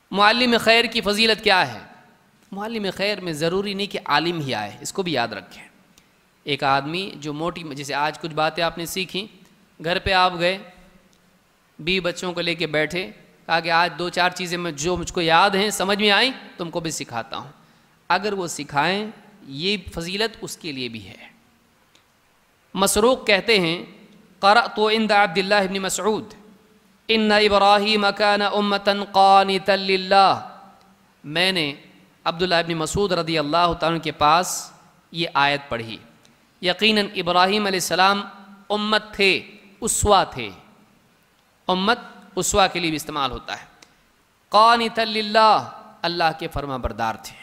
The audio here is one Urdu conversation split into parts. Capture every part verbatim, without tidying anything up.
معلم خیر کی فضیلت کیا ہے؟ معلم خیر میں ضروری نہیں کہ عالم ہی آئے، اس کو بھی یاد رکھیں۔ ایک آدمی جو موٹی، جیسے آج کچھ باتیں آپ نے سیکھیں، گھر پہ آپ گئے، بیوی بچوں کو لے کے بیٹھے، کہا کہ آج دو چار چیزیں میں جو مجھ کو یاد ہیں سمجھ میں آئیں تم کو بھی سکھاتا ہوں، اگر وہ سکھائیں یہ فضیلت اس کے لیے بھی ہے۔ مسروق کہتے ہیں قرأت عند عبد اللہ بن مسعود ان ابراہیم کان امۃ قانتا للہ، میں نے عبداللہ ابن مسعود رضی اللہ تعالیٰ عنہ کے پاس یہ آیت پڑھی، یقیناً ابراہیم علیہ السلام امت تھے، اسوہ تھے، امت اسوہ کے لیے بھی استعمال ہوتا ہے، قانتا للہ، اللہ کے فرما بردار تھے۔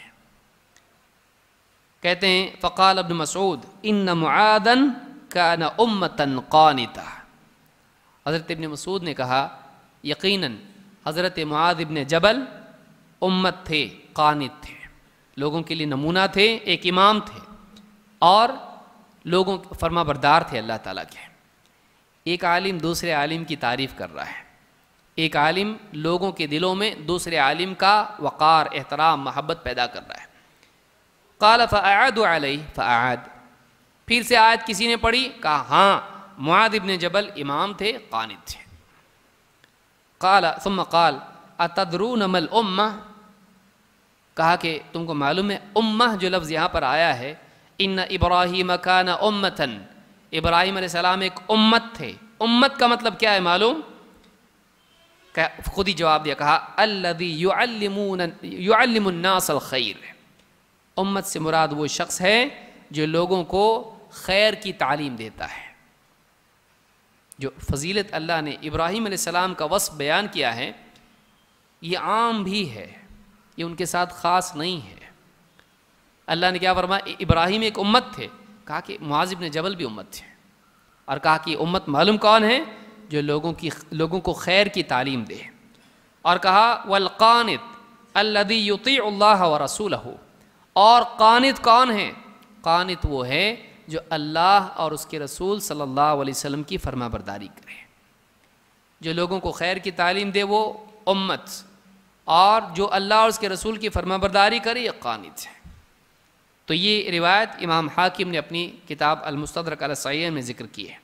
کہتے ہیں فقال ابن مسعود ان معاذا کان امۃ قانتا، حضرت ابن مسعود نے کہا یقیناً حضرت معاذ ابن جبل امت تھے، قانت تھے، لوگوں کے لیے نمونہ تھے، ایک امام تھے اور لوگوں فرما بردار تھے اللہ تعالیٰ کے۔ ایک عالم دوسرے عالم کی تعریف کر رہا ہے، ایک عالم لوگوں کے دلوں میں دوسرے عالم کا وقار، احترام، محبت پیدا کر رہا ہے۔ قال فأعاد علیہ فأعاد، پھر سے آیت کسی نے پڑھی، کہا ہاں معاذ ابن جبل امام تھے، قانت تھے۔ قال ثم قال اتدرون ما الامہ، کہا کہ تم کو معلوم ہے امہ جو لفظ یہاں پر آیا ہے، ان ابراہیم کان امتا، ابراہیم علیہ السلام ایک امت تھے، امت کا مطلب کیا ہے معلوم؟ خود ہی جواب دیا، کہا الذی یعلمون یعلم الناس الخیر، امت سے مراد وہ شخص ہے جو لوگوں کو خیر کی تعلیم دیتا ہے۔ جو فضیلت اللہ نے ابراہیم علیہ السلام کا وصف بیان کیا ہے یہ عام بھی ہے، یہ ان کے ساتھ خاص نہیں ہے۔ اللہ نے کیا فرمایا؟ ابراہیم ایک امت تھے، کہا کہ معاذ بن جبل بھی امت تھے، اور کہا کہ امت معلوم کون ہے؟ جو لوگوں کی لوگوں کو خیر کی تعلیم دے، اور کہا والقانت الذی یطیع اللہ ورسولہ، اور قانت کون ہے؟ قانت وہ ہے جو اللہ اور اس کے رسول صلی اللہ علیہ وسلم کی فرما برداری کرے، جو لوگوں کو خیر کی تعلیم دے وہ امت، اور جو اللہ اور اس کے رسول کی فرما برداری کرے یہ قانت ہے۔ تو یہ روایت امام حاکم نے اپنی کتاب المستدرک علی الصحیحین میں ذکر کی ہے۔